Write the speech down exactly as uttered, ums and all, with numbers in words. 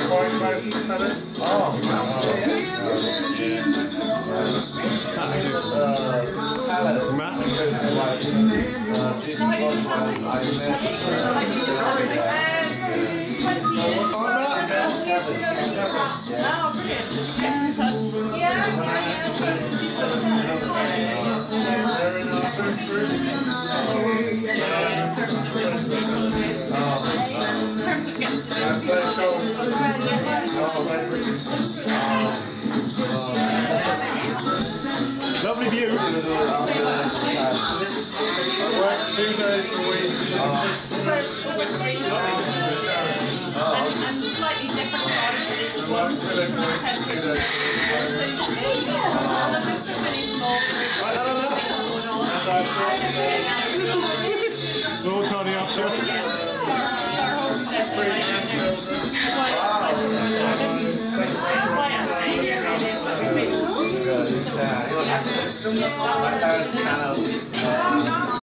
Lovely view. Work two days a week. And slightly different times. Work delivery two days It's all tidy up there. a week.